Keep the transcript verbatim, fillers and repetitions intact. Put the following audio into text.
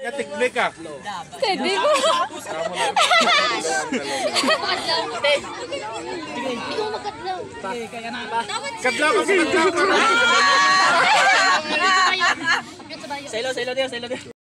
Ya tiklik ka. Steady ko. Kadlaw ka sa kadlaw ka. Selo, selo dia, selo dia.